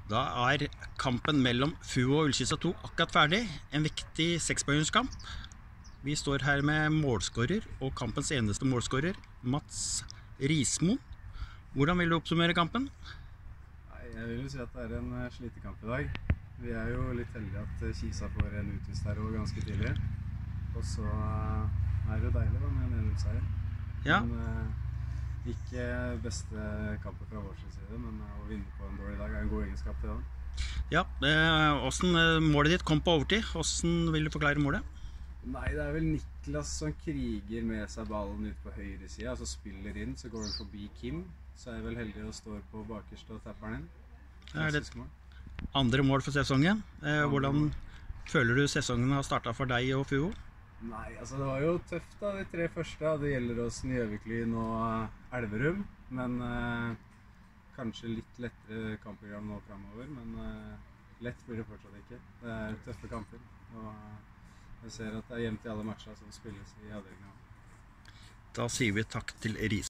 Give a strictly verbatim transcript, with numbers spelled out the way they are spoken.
Da er kampen mellom Fuo og Ullkisa to akkurat ferdig. En viktig sekspoengskamp. Vi står her med målskårer og kampens eneste målskårer, Mats Rismo. Hvordan vil du oppsummere kampen? Nei, jeg vil jo si at det er en slitekamp i dag. Vi er jo litt heldige at Kisa får en utvist her også ganske tidlig. Og så er det jo deilig da med en nedløpseier. Ja. Men eh, ikke beste kampen fra vår side, men å vinne på en dårlig dag er en god egenskap til den. Ja, eh, hvordan målet ditt kom på overtid? Hvordan vil du forklare målet? Nei, det er vel Niklas som kriger med seg ballen ut på høyre siden, altså spiller inn, så går den forbi Kim. Så er jeg vel heldig å stå på bakerst og tapper den inn. Er det andre mål for sesongen? Eh, hvordan føler du sesongen har startet for deg og Fuo? Nei, altså det var jo tøft da, de tre første. Det gjelder oss Gjøviklyn og Elverum, men eh, kanskje litt lettere kampprogram nå fremover, men eh, lett blir det fortsatt ikke. Det er tøffe kamper, og jeg ser at det er jevnt i alle matcher som spilles i avdelingen. Da sier vi takk til Ris.